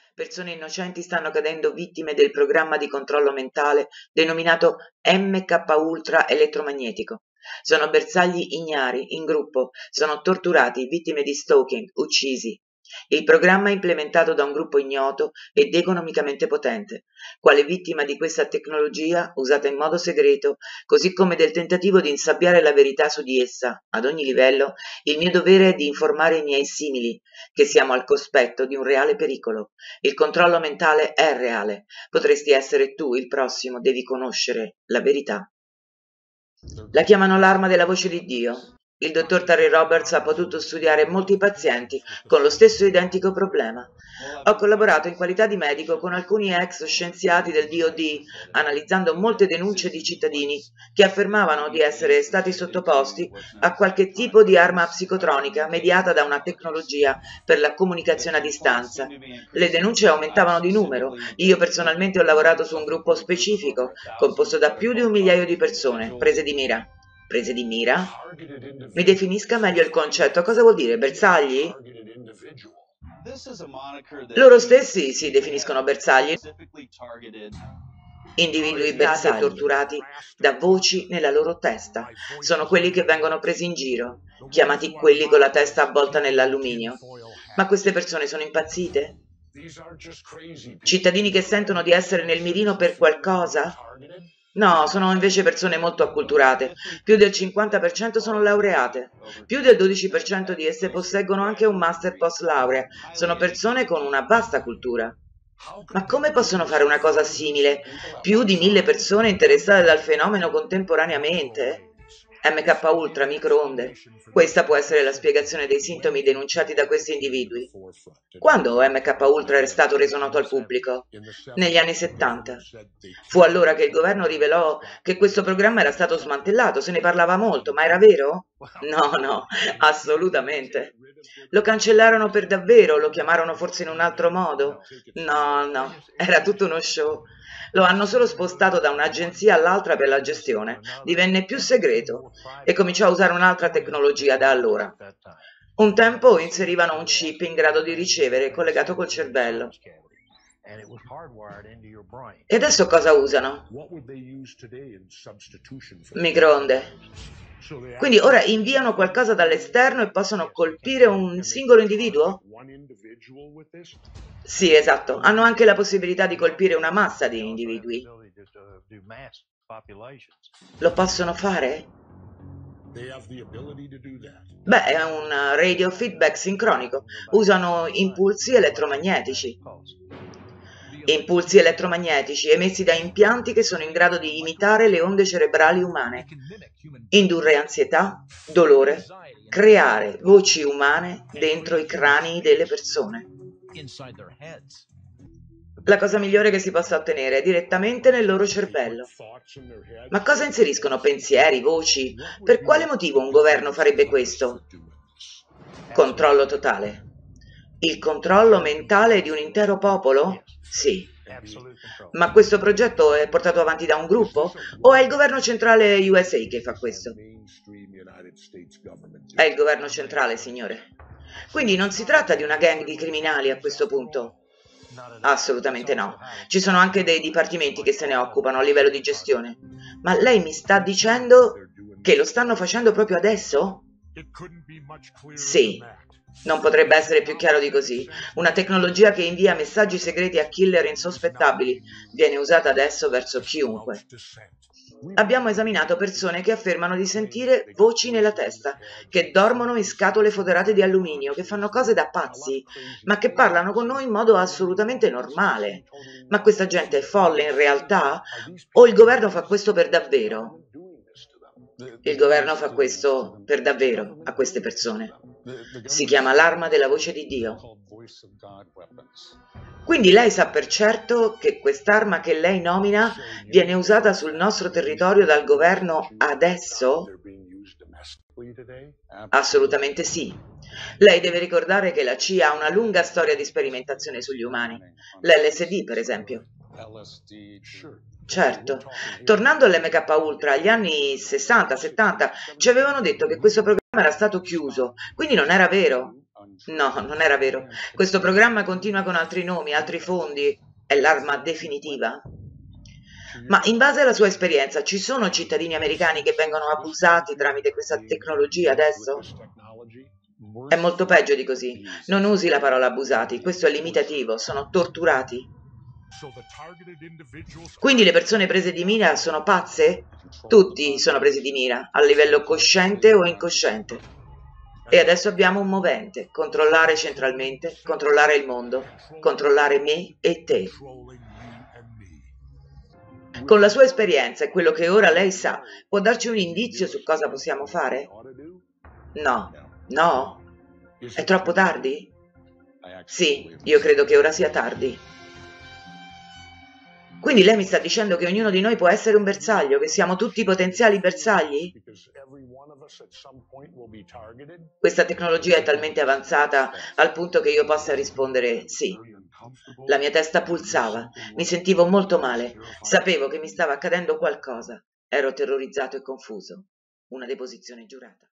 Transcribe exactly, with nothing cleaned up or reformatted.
Persone innocenti stanno cadendo vittime del programma di controllo mentale denominato M K Ultra elettromagnetico. Sono bersagli ignari, in gruppo, sono torturati, vittime di stalking, uccisi. Il programma è implementato da un gruppo ignoto ed economicamente potente. Quale vittima di questa tecnologia, usata in modo segreto, così come del tentativo di insabbiare la verità su di essa, ad ogni livello, il mio dovere è di informare i miei simili che siamo al cospetto di un reale pericolo. Il controllo mentale è reale. Potresti essere tu il prossimo, devi conoscere la verità. La chiamano l'arma della voce di Dio. Il dottor Terry Roberts ha potuto studiare molti pazienti con lo stesso identico problema. Ho collaborato in qualità di medico con alcuni ex scienziati del D O D, analizzando molte denunce di cittadini che affermavano di essere stati sottoposti a qualche tipo di arma psicotronica mediata da una tecnologia per la comunicazione a distanza. Le denunce aumentavano di numero. Io personalmente ho lavorato su un gruppo specifico, composto da più di un migliaio di persone, prese di mira. Prese di mira? Mi definisca meglio il concetto. Cosa vuol dire? Bersagli? Loro stessi si definiscono bersagli. Individui bersagli torturati da voci nella loro testa. Sono quelli che vengono presi in giro, chiamati quelli con la testa avvolta nell'alluminio. Ma queste persone sono impazzite? Cittadini che sentono di essere nel mirino per qualcosa? No, sono invece persone molto acculturate. Più del cinquanta per cento sono laureate. Più del dodici per cento di esse posseggono anche un master post laurea. Sono persone con una vasta cultura. Ma come possono fare una cosa simile? Più di mille persone interessate dal fenomeno contemporaneamente? M K Ultra, microonde. Questa può essere la spiegazione dei sintomi denunciati da questi individui. Quando M K Ultra è stato reso noto al pubblico? Negli anni settanta. Fu allora che il governo rivelò che questo programma era stato smantellato, se ne parlava molto, ma era vero? No, no, assolutamente. Lo cancellarono per davvero, lo chiamarono forse in un altro modo? No, no, era tutto uno show. Lo hanno solo spostato da un'agenzia all'altra per la gestione, divenne più segreto e cominciò a usare un'altra tecnologia da allora. Un tempo inserivano un chip in grado di ricevere collegato col cervello. E adesso cosa usano? Microonde. Quindi ora inviano qualcosa dall'esterno e possono colpire un singolo individuo? Sì, esatto. Hanno anche la possibilità di colpire una massa di individui. Lo possono fare? Beh, è un radio feedback sincronico. Usano impulsi elettromagnetici. Impulsi elettromagnetici emessi da impianti che sono in grado di imitare le onde cerebrali umane, indurre ansietà, dolore, creare voci umane dentro i crani delle persone. La cosa migliore che si possa ottenere è direttamente nel loro cervello. Ma cosa inseriscono? Pensieri, voci? Per quale motivo un governo farebbe questo? Controllo totale. Il controllo mentale di un intero popolo? Sì. Ma questo progetto è portato avanti da un gruppo? O è il governo centrale U S A che fa questo? È il governo centrale, signore. Quindi non si tratta di una gang di criminali a questo punto? Assolutamente no. Ci sono anche dei dipartimenti che se ne occupano a livello di gestione. Ma lei mi sta dicendo che lo stanno facendo proprio adesso? Sì. Non potrebbe essere più chiaro di così. Una tecnologia che invia messaggi segreti a killer insospettabili viene usata adesso verso chiunque. Abbiamo esaminato persone che affermano di sentire voci nella testa, che dormono in scatole foderate di alluminio, che fanno cose da pazzi, ma che parlano con noi in modo assolutamente normale. Ma questa gente è folle in realtà? O il governo fa questo per davvero? Il governo fa questo per davvero a queste persone. Si chiama l'arma della voce di Dio. Quindi lei sa per certo che quest'arma che lei nomina viene usata sul nostro territorio dal governo adesso? Assolutamente sì. Lei deve ricordare che la C I A ha una lunga storia di sperimentazione sugli umani. L'L S D, per esempio. Certo. Tornando all'M K Ultra, agli anni sessanta settanta ci avevano detto che questo programma era stato chiuso, quindi non era vero. No, non era vero. Questo programma continua con altri nomi, altri fondi. È l'arma definitiva? Ma in base alla sua esperienza, ci sono cittadini americani che vengono abusati tramite questa tecnologia adesso? È molto peggio di così. Non usi la parola abusati, questo è limitativo, sono torturati. Quindi le persone prese di mira sono pazze? Tutti sono presi di mira, a livello cosciente o incosciente. E adesso abbiamo un movente, controllare centralmente, controllare il mondo, controllare me e te. Con la sua esperienza e quello che ora lei sa, può darci un indizio su cosa possiamo fare? No. No? È troppo tardi? Sì, io credo che ora sia tardi. Quindi lei mi sta dicendo che ognuno di noi può essere un bersaglio, che siamo tutti potenziali bersagli? Questa tecnologia è talmente avanzata al punto che io possa rispondere sì. La mia testa pulsava, mi sentivo molto male, sapevo che mi stava accadendo qualcosa, ero terrorizzato e confuso. Una deposizione giurata.